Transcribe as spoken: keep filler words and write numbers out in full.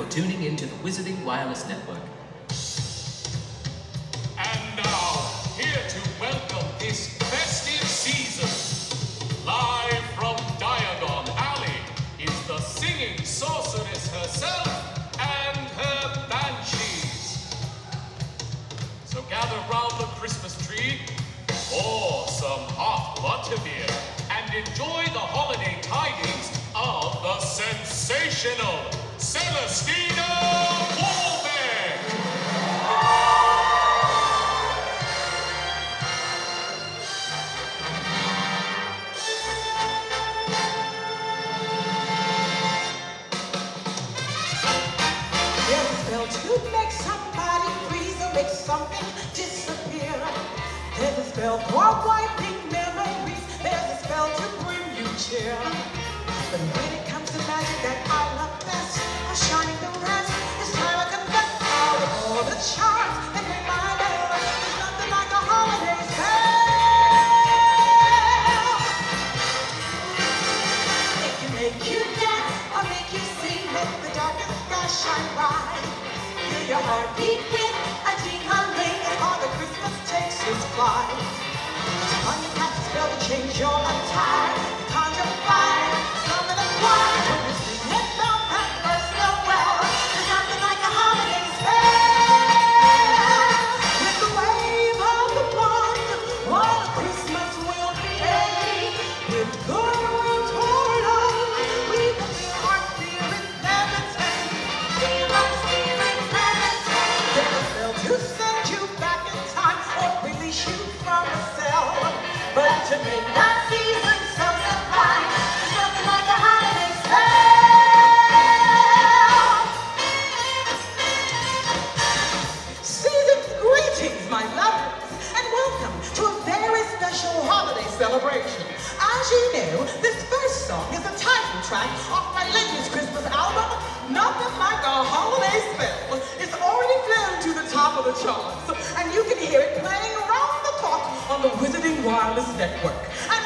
tuning into the Wizarding Wireless Network. And now, here to welcome this festive season, live from Diagon Alley, is the singing sorceress herself and her Banshees. So gather round the Christmas tree, pour some hot butterbeer, and enjoy the holiday tidings of the sensational Celestina Warbeck! There's a spell to make somebody freeze or make something disappear. There's a spell for wiping memories. There's a spell to bring you cheer. But when it comes to magic that I love best, or shining the rest, it's time I confess out of all the charms that make my life, there's nothing like a holiday spell. It can make you dance or make you sing, make the darkest sky shine bright. Feel your heart beat with a tingling as all the Christmas takes its flight. It's a fun cat spell to change your attire, conjure fire, summon a choir. When you sing it from that first Noel, there's nothing like a holiday spell. With the wave of the wand, all Christmas will be made. With good words for love, we can feel our spirits levitate. Feel our spirits levitate. There's a spell to send you back in time or release you from a cell. But to make that season so sublime, there's nothing like a holiday spell. Season's greetings, my lovers, and welcome to a very special holiday celebration. As you know, this first song is a title track off my latest Christmas album, Nothing Like a Holiday Spell. It's already flown to the top of the charts, and you can hear it playing around the clock on the Wizarding Wireless Network. And